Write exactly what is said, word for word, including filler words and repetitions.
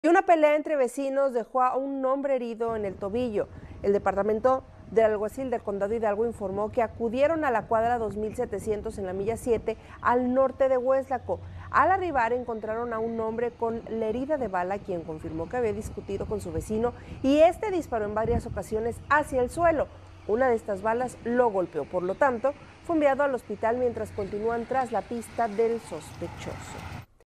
Y una pelea entre vecinos dejó a un hombre herido en el tobillo. El departamento del alguacil del condado Hidalgo informó que acudieron a la cuadra dos mil setecientos en la milla siete al norte de Hueslaco. Al arribar encontraron a un hombre con la herida de bala, quien confirmó que había discutido con su vecino y este disparó en varias ocasiones hacia el suelo. Una de estas balas lo golpeó, por lo tanto, fue enviado al hospital mientras continúan tras la pista del sospechoso.